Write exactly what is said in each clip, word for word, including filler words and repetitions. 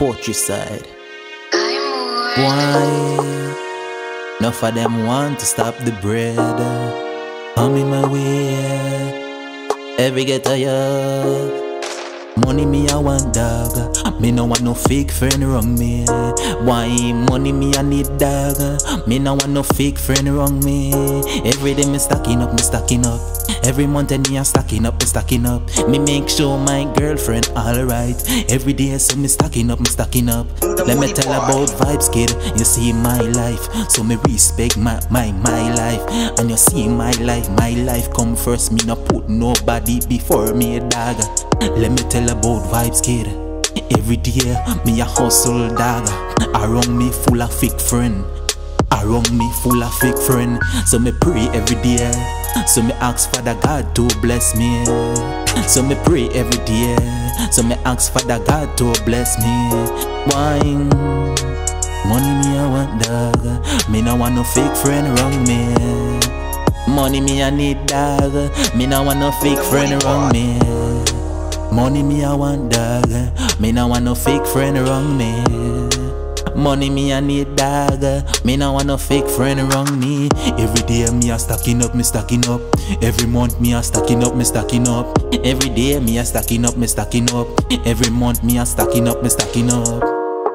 poetry side. Why? Enough of them want to stop the bread. I'm in my way. Every get tired. Money me I want, dog. Me no want no fake friend wrong me. Why money me I need, dog? Me no want no fake friend wrong me. Every day me stacking up, me stacking up. Every month and me I stacking up, me stacking up. Me make sure my girlfriend alright. Every day so me stacking up, me stacking up. Let me tell about vybz, kid. You see my life, so me respect my my my life. And you see my life, my life come first. Me no put nobody before me, dog. Let me tell about vybz, kid. Every day me a hustle, dog. Around me full of fake friend. Around me full of fake friend. So me pray every day. So me ask Father God to bless me. So me pray every day. So me ask Father God to bless me. Why? Money me I want, dog. Me no want no fake friend wrong me. Money me I need, dog. Me no want no fake friend wrong me. Money me I want, dog. Me no want no fake friend wrong me. Money me I need, dog. Me no want no fake friend around me. Every day me a stacking up, me stacking up. Every month me a stacking up, me stacking up. Every day me a stacking up, me stacking up. Every month me a stacking up, me stacking up.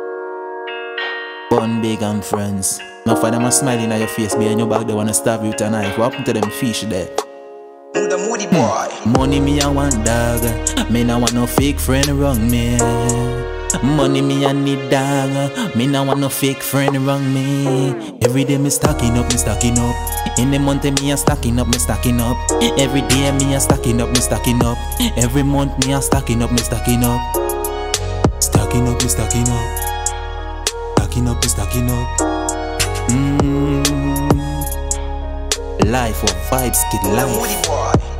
Bun big and friends. Now for them a smiling at your face behind your back, they wanna stab you tonight. What happened to them fish there? The moody boy. Money me I want, dog. Me no want no fake friend around me. Money me I need, dog. Me no want no fake friend around me. Every day me stacking up, me stacking up. In the month me a stacking up, me stacking up. Every day me a stacking up, me stacking up. Every month me a stacking up, me stacking up. Stacking up, me stacking up. Stacking up, me stacking up. Mmm. Life of vybz, kid life.